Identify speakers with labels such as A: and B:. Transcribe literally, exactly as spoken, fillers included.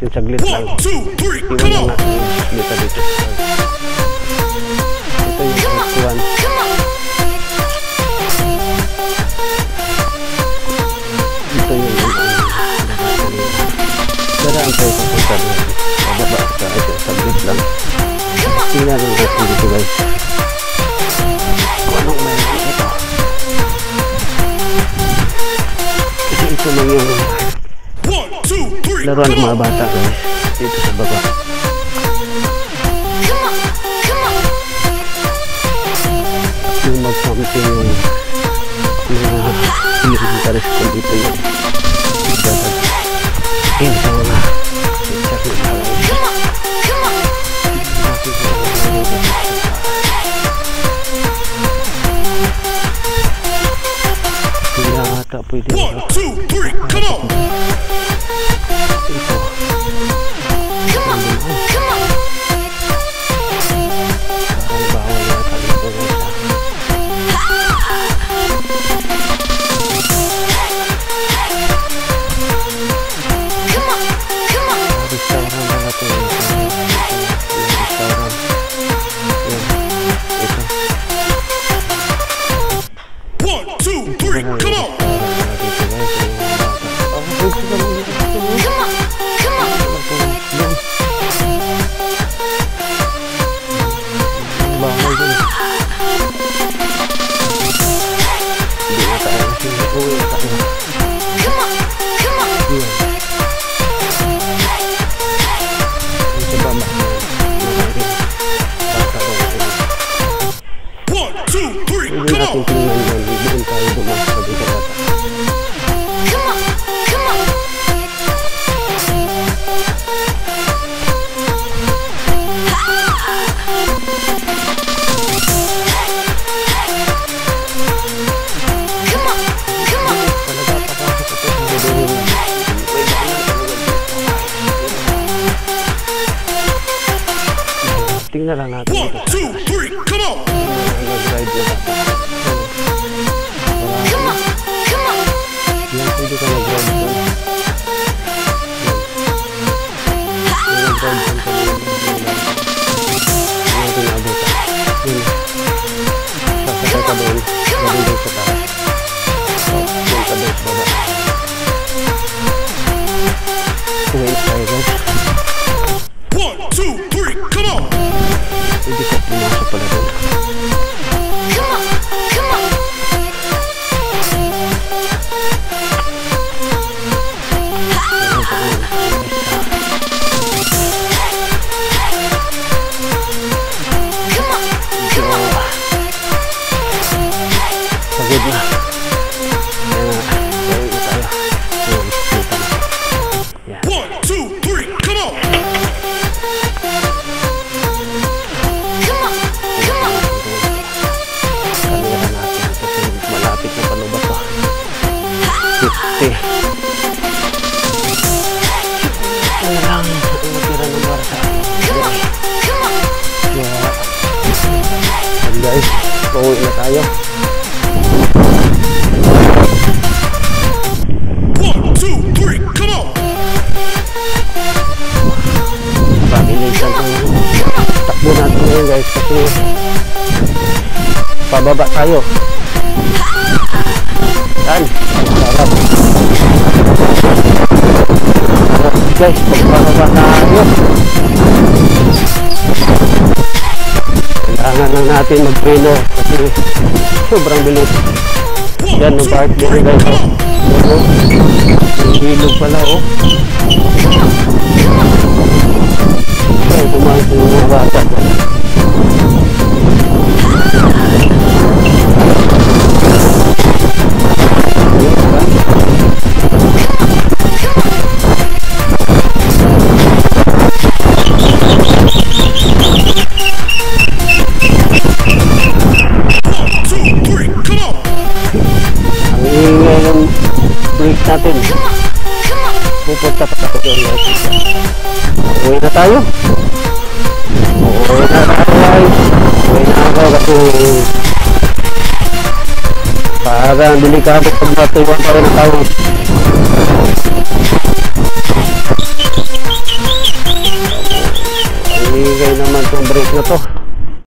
A: natin saglit lang. Iwan lang natin dito dito. Ito yung first one. Ito yung daraan tayo sa punta doon. Pababa sa ito, saglit lang. Tingnan lang natin dito guys. Kung anong mayroon ito. Kasi ito lang yung laruan ng mga bata guys. Dito sa baba. Yung mag-something yung mga elementary school dito yung in sa mga picture na hindi ata pwede one, two, three, come on! Ito parang bawal yata ito guys. Restaurant na natin yung restaurant. Ito one, two, three, come on! Tingnan lang natin ito. one, two, three, come on! Nag-ride na bata. Yan, pwede ka nag-ride doon. Yan. Yan, nag-ride doon ka doon. Yan, tinabot ka. Yan. Sasakay ka doon. Galing doon sa taas. Yan ka doon sa baba. Wait tayo guys. one, two, three, come on! Hindi ka pumasok pala doon. Pagod na. Kaya na, gawin na tayo. one, two, three, come on! fifty. Ano lang ang matira ng para sa akin. Kaya, and guys, pauwi na tayo. one, two, three, come on! Pabilisan ang takbo natin ngayon guys kasi pababa tayo. Yan, sarap. Sarap guys, pagbababa tayo. Kailangan lang natin mag-preno kasi sobrang bilis. Yan, yung part dito guys. Oh. Yung hilog pala oh. Ay, tumakas yung mga bata. Natin pupunta pa sa doon. Uwi na tayo. Uwi na tayo guys. Uwi na ako kasi parang delikado pag matuwan pa rin ang tao. naman itong brake na to.